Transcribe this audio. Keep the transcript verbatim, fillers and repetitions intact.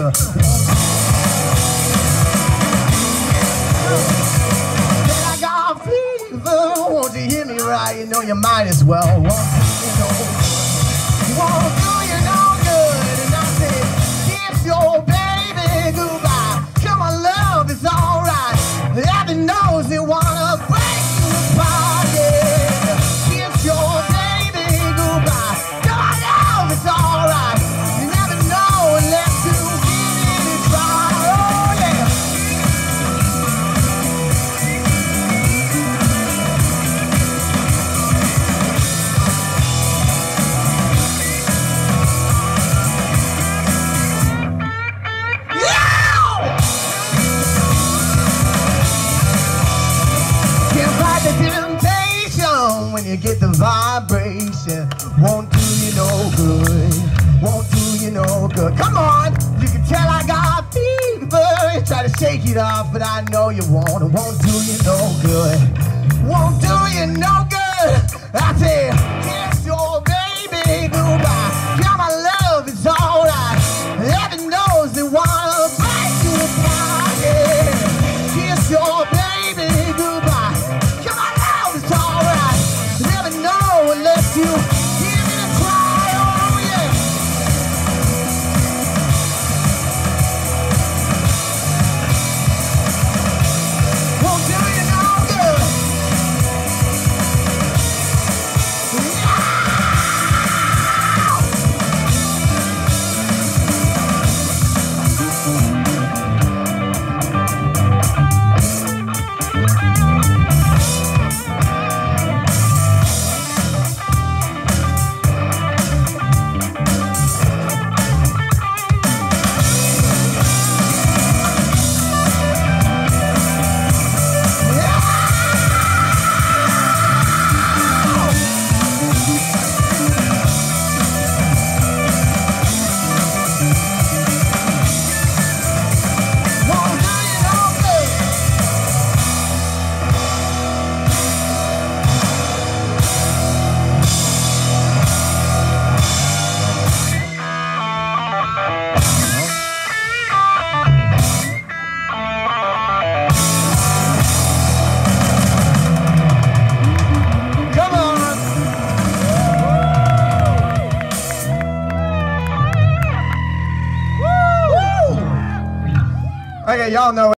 Said I got fever, won't you hear me right? You know you might as well. Won't you know? Won't do you no good. And I said, kiss your baby goodbye. Come on, love, it's alright. Heaven knows you wanna break you apart, yeah. Kiss your baby goodbye. Come on, love, it's alright. You never know unless you give it a try, oh yeah. The temptation when you get the vibration won't do you no good, won't do you no good. Come on, you can tell I got fever. You try to shake it off, but I know you won't. It won't do you no good, won't do you no good. I say, kiss your baby goodbye. Yeah, my love is alright. Heaven knows they wanna break you apart, yeah. Kiss your baby goodbye. Unless you give it a try, oh yeah. Won't do you no good. Okay, y'all know